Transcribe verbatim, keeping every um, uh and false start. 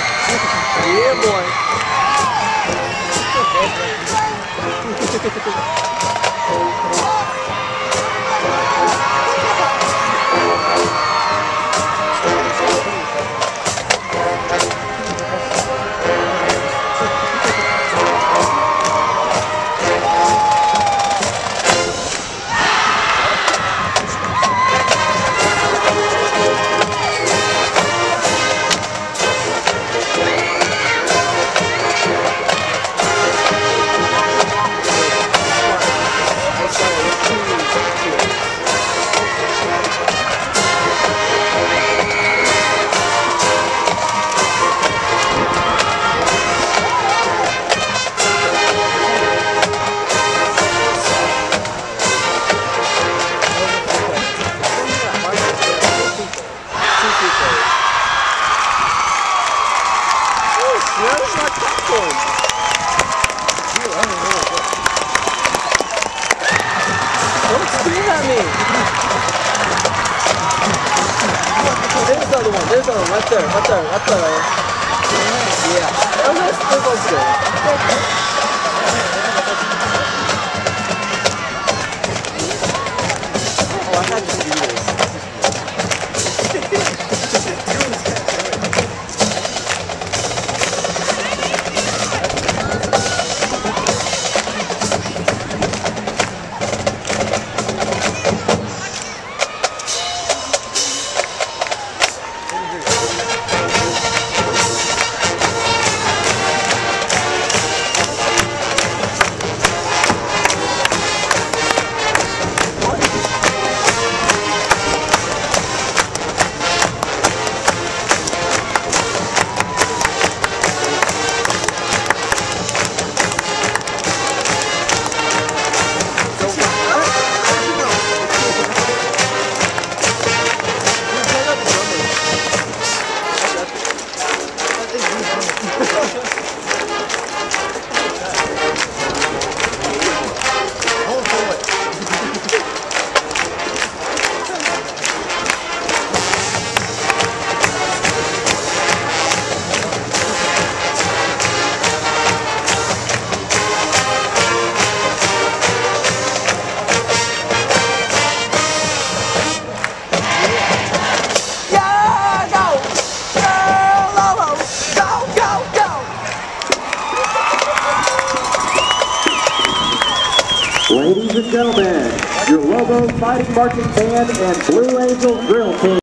Yeah, boy. Smells like popcorn. Don't scream at me. There's the other one. There's the other one. Right there. Right there. Right there. Yeah. Oh, that's this one's good. Oh, I had to do this. Ladies and gentlemen, your Lobo Fighting Marching Band and Blue Angel Drill Team.